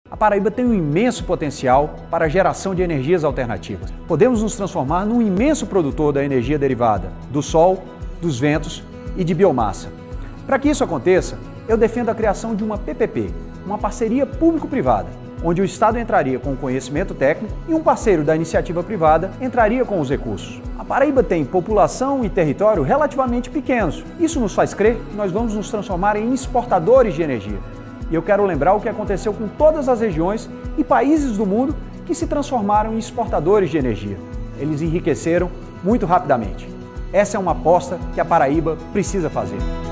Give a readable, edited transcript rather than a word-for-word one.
A Paraíba tem um imenso potencial para a geração de energias alternativas. Podemos nos transformar num imenso produtor da energia derivada do sol, dos ventos e de biomassa. Para que isso aconteça, eu defendo a criação de uma PPP, uma parceria público-privada, onde o Estado entraria com o conhecimento técnico e um parceiro da iniciativa privada entraria com os recursos. A Paraíba tem população e território relativamente pequenos. Isso nos faz crer que nós vamos nos transformar em exportadores de energia. E eu quero lembrar o que aconteceu com todas as regiões e países do mundo que se transformaram em exportadores de energia. Eles enriqueceram muito rapidamente. Essa é uma aposta que a Paraíba precisa fazer.